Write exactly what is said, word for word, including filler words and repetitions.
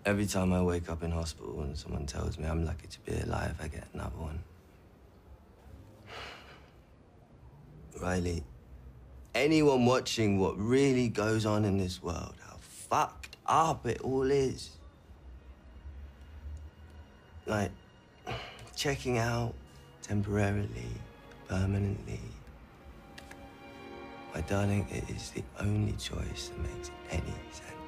Every time I wake up in hospital and someone tells me I'm lucky to be alive, I get another one. Riley, anyone watching what really goes on in this world, how fucked up it all is. Like, checking out temporarily, permanently. My darling, it is the only choice that makes any sense.